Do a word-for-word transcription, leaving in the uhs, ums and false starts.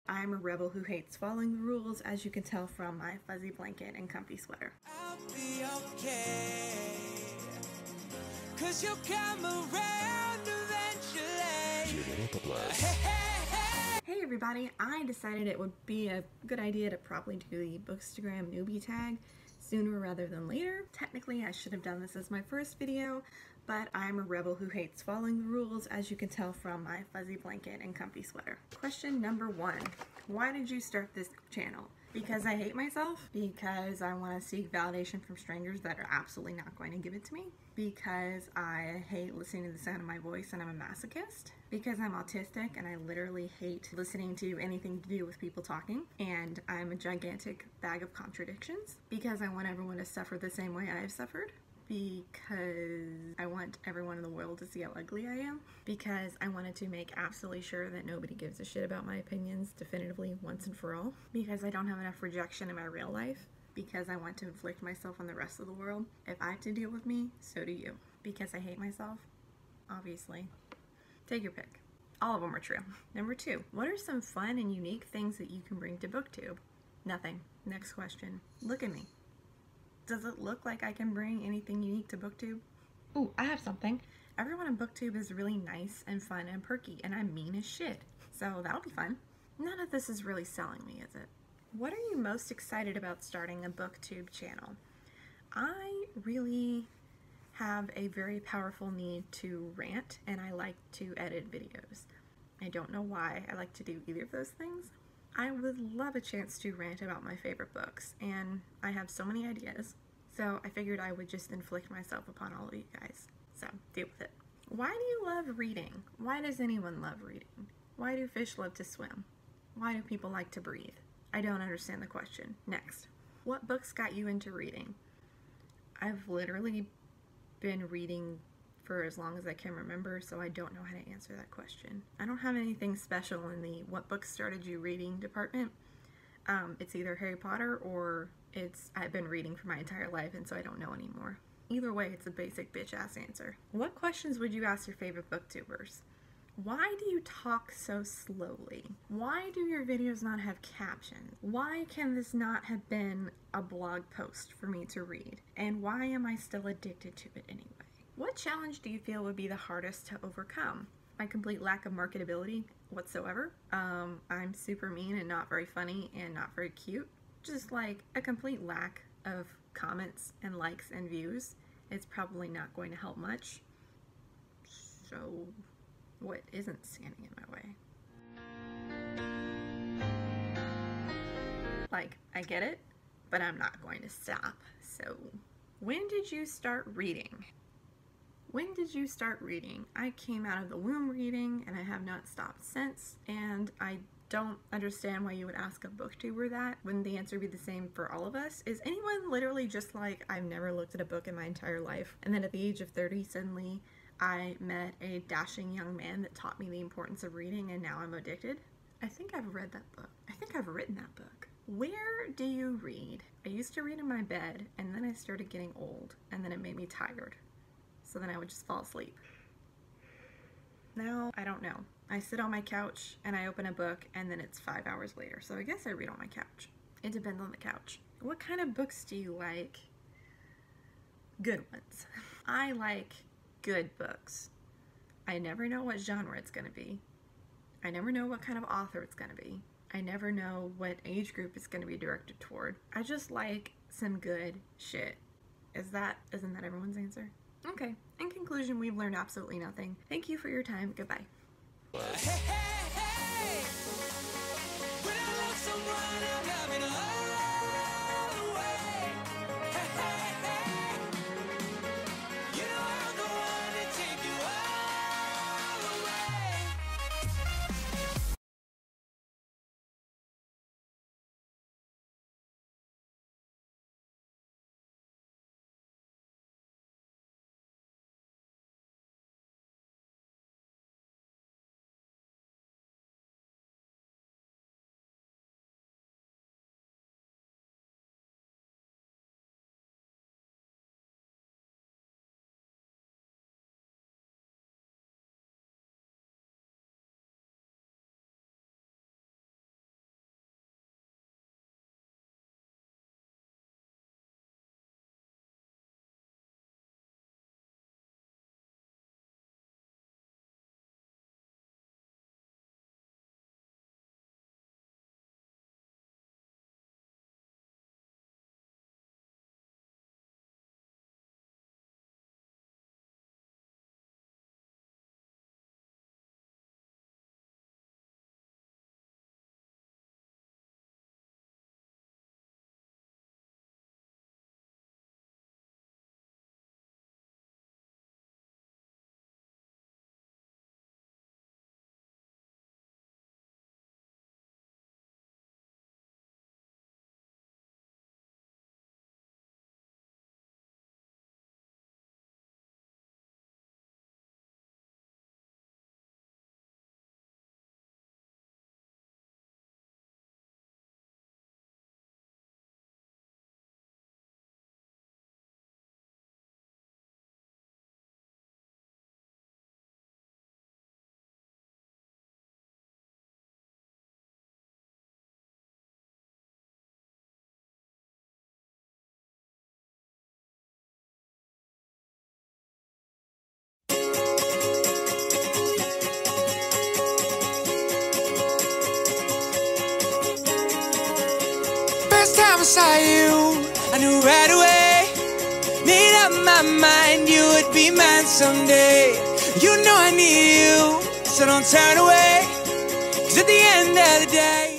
I'm a rebel who hates following the rules, as you can tell from my fuzzy blanket and comfy sweater. I'll be okay, 'cause you'll come around eventually. Hey everybody, I decided it would be a good idea to probably do the Bookstagram Newbie Tag sooner rather than later. Technically, I should have done this as my first video, but I'm a rebel who hates following the rules, as you can tell from my fuzzy blanket and comfy sweater. Question number one. Why did you start this channel? Because I hate myself? Because I want to seek validation from strangers that are absolutely not going to give it to me? Because I hate listening to the sound of my voice and I'm a masochist? Because I'm autistic and I literally hate listening to anything to do with people talking and I'm a gigantic bag of contradictions? Because I want everyone to suffer the same way I've suffered? Because I want everyone in the world to see how ugly I am? Because I wanted to make absolutely sure that nobody gives a shit about my opinions definitively once and for all? Because I don't have enough rejection in my real life? Because I want to inflict myself on the rest of the world? If I have to deal with me, so do you. Because I hate myself? Obviously. Take your pick. All of them are true. Number two, what are some fun and unique things that you can bring to Booktube? Nothing. Next question. Look at me. Does it look like I can bring anything unique to Booktube? Ooh, I have something. Everyone on Booktube is really nice and fun and perky, and I'm mean as shit. So that'll be fun. None of this is really selling me, is it? What are you most excited about starting a Booktube channel? I really have a very powerful need to rant, and I like to edit videos. I don't know why I like to do either of those things. I would love a chance to rant about my favorite books, and I have so many ideas, so I figured I would just inflict myself upon all of you guys. So, deal with it. Why do you love reading? Why does anyone love reading? Why do fish love to swim? Why do people like to breathe? I don't understand the question. Next. What books got you into reading? I've literally been reading for as long as I can remember, so I don't know how to answer that question. I don't have anything special in the what books started you reading department. Um, it's either Harry Potter or it's I've been reading for my entire life and so I don't know anymore. Either way, it's a basic bitch ass answer. What questions would you ask your favorite booktubers? Why do you talk so slowly? Why do your videos not have captions? Why can this not have been a blog post for me to read? And why am I still addicted to it anyway? What challenge do you feel would be the hardest to overcome? My complete lack of marketability whatsoever. Um, I'm super mean and not very funny and not very cute. Just like a complete lack of comments and likes and views. It's probably not going to help much. So what isn't standing in my way? Like, I get it, but I'm not going to stop. So when did you start reading? When did you start reading? I came out of the womb reading and I have not stopped since, and I don't understand why you would ask a booktuber that. Wouldn't the answer be the same for all of us? Is anyone literally just like, I've never looked at a book in my entire life, and then at the age of thirty suddenly I met a dashing young man that taught me the importance of reading and now I'm addicted? I think I've read that book. I think I've written that book. Where do you read? I used to read in my bed and then I started getting old and then it made me tired. So then I would just fall asleep. Now, I don't know. I sit on my couch and I open a book and then it's five hours later. So I guess I read on my couch. It depends on the couch. What kind of books do you like? Good ones. I like good books. I never know what genre it's gonna be. I never know what kind of author it's gonna be. I never know what age group it's gonna be directed toward. I just like some good shit. Is that, isn't that everyone's answer? Okay, in conclusion, we've learned absolutely nothing. Thank you for your time. Goodbye. Hey, hey, hey. When I love someone, I'm coming home. saw you, I knew right away. Made up my mind you would be mine someday. You know I need you, so don't turn away. 'Cause at the end of the day